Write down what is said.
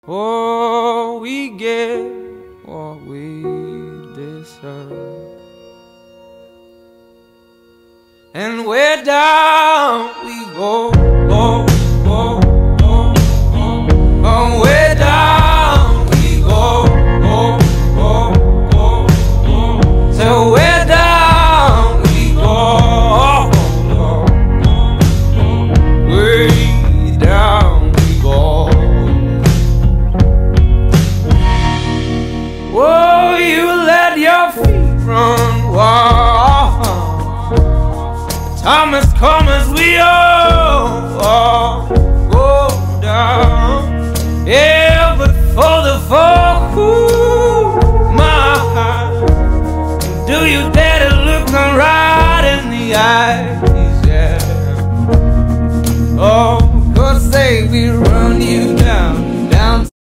Oh, we get what we deserve, and way down we go, go, go, go, go. Oh, way down we go, go, go, go, go. So way down we go, way down we go. Oh, you let your feet run wild. Time has come as we all go down. Yeah, but for the folk who my heart, do you dare to look me right in the eyes? Yeah. Oh, 'cause they be running.